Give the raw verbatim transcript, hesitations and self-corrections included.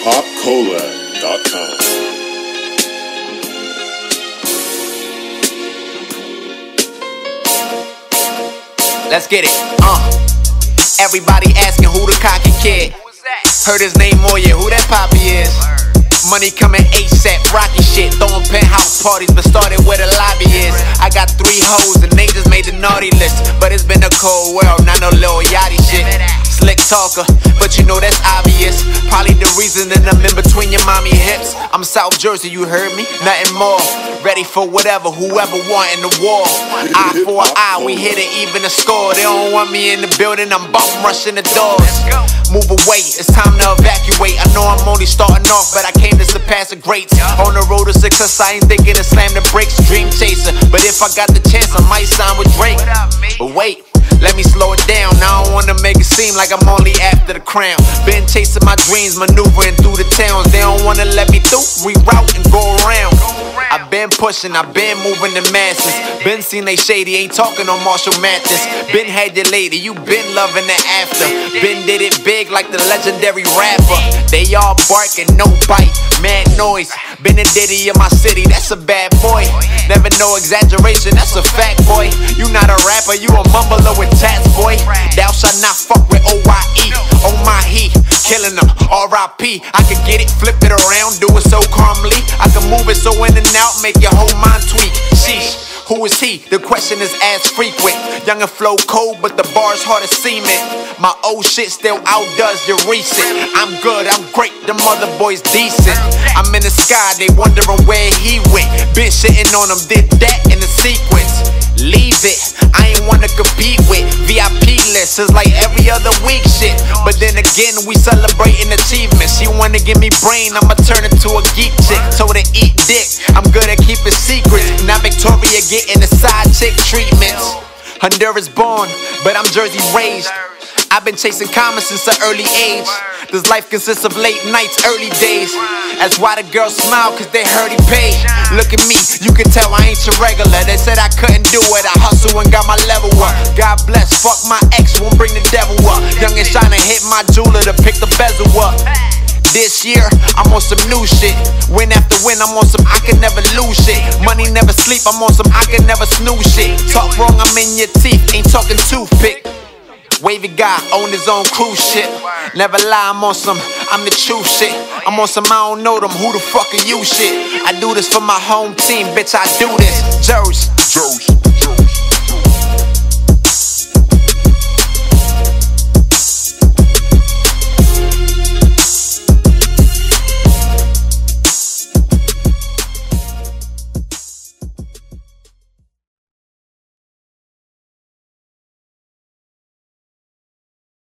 pop cola dot com. Let's get it. Uh. Everybody asking who the cocky kid. Heard his name all year. Who that poppy is? Money coming ASAP, rocky shit. Throwing penthouse parties, but started where the lobby is. I got three hoes and they just made the naughty list. But it's been a cold world, not no little yachty shit. Slick talker, but you know that's obvious. Probably the reason that I'm in between your mommy hips. I'm South Jersey, you heard me? Nothing more. Ready for whatever, whoever want in the war. Eye for an eye, we hit it even a score. They don't want me in the building, I'm bum rushing the doors. Move away, it's time to evacuate. I know I'm only starting off, but I came to surpass the greats. On the road to success, I ain't thinking to slam the brakes. Dream chaser, but if I got the chance, I might sign with Drake. But wait, let me slow it down. I don't wanna make it seem like I'm only after the crown. Been chasing my dreams, maneuvering through the towns. They don't wanna let me through, reroute and go around. I've been pushing, I've been moving the masses. Been seen they shady, ain't talking on Marshall Mathers. Been had your lady, you been loving the after. Been did it big like the legendary rapper. They all barking, no bite, mad noise. Been a ditty in my city, that's a bad boy. Never no exaggeration, that's a fact, boy. You not a rapper, you a mumbler with tats, boy. Thou shalt not fuck with O Y E. Oh my he, killing them, R I P. I could get it, flip it around, do it so calmly. I can move it so in and out, make your whole mind tweak. Sheesh, who is he? The question is as frequent. Young and flow cold, but the bar's hard as cement. My old shit still outdoes your recent. I'm good, I'm great, the mother boy's decent. I'm in the sky, they wondering where he went. Been shitting on him, did that in the sequence. Leave it, I ain't wanna compete with V I P lists, it's like every other week shit. But then again, we celebrating achievements. She wanna give me brain, I'ma turn it to a geek chick. Told her eat dick, I'm good at keeping secrets. Now Victoria getting the side chick treatments. Honduras born, but I'm Jersey raised. I've been chasing commas since an early age. This life consists of late nights, early days. That's why the girls smile, cause they heard he paid. Look at me, you can tell I ain't your regular. They said I couldn't do it, I hustle and got my level up. God bless, fuck my ex, won't bring the devil up. Young and shiny, hit my jeweler to pick the bezel up. This year, I'm on some new shit. Win after win, I'm on some I can never lose shit. Money never sleep, I'm on some I can never snooze shit. Talk wrong, I'm in your teeth, ain't talking toothpick. Wavy guy, own his own cruise shit. Never lie, I'm on some, I'm the truth shit. I'm on some I don't know them, who the fuck are you shit. I do this for my home team, bitch, I do this. Jersey. Jersey.